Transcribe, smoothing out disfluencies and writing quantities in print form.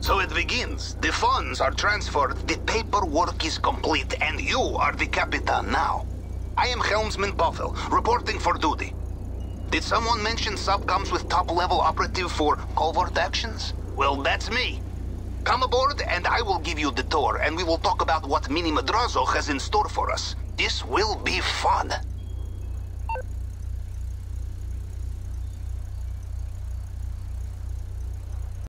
So it begins. The funds are transferred, the paperwork is complete, and you are the Capitan now. I am Helmsman Buffel, reporting for duty. Did someone mention sub comes with top-level operative for covert actions? Well, that's me. Come aboard and I will give you the tour, and we will talk about what Mini Madrazo has in store for us. This will be fun.